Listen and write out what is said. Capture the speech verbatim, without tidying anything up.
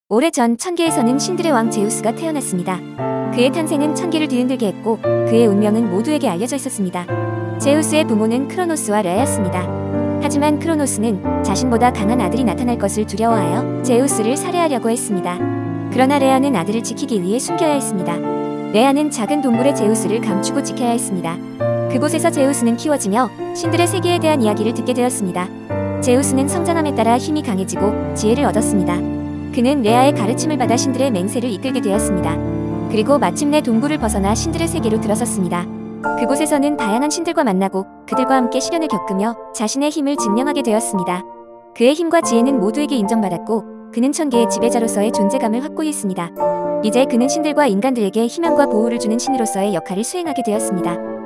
오래전 천계에서는 신들의 왕 제우스가 태어났습니다. 그의 탄생은 천계를 뒤흔들게 했고 그의 운명은 모두에게 알려져 있었습니다. 제우스의 부모는 크로노스와 레아였습니다. 하지만 크로노스는 자신보다 강한 아들이 나타날 것을 두려워하여 제우스를 살해하려고 했습니다. 그러나 레아는 아들을 지키기 위해 숨겨야 했습니다. 레아는 작은 동굴에 제우스를 감추고 지켜야 했습니다. 그곳에서 제우스는 키워지며 신들의 세계에 대한 이야기를 듣게 되었습니다. 제우스는 성장함에 따라 힘이 강해지고 지혜를 얻었습니다. 그는 레아의 가르침을 받아 신들의 맹세를 이끌게 되었습니다. 그리고 마침내 동굴을 벗어나 신들의 세계로 들어섰습니다. 그곳에서는 다양한 신들과 만나고 그들과 함께 시련을 겪으며 자신의 힘을 증명하게 되었습니다. 그의 힘과 지혜는 모두에게 인정받았고 그는 천계의 지배자로서의 존재감을 확고히 했습니다. 이제 그는 신들과 인간들에게 희망과 보호를 주는 신으로서의 역할을 수행하게 되었습니다.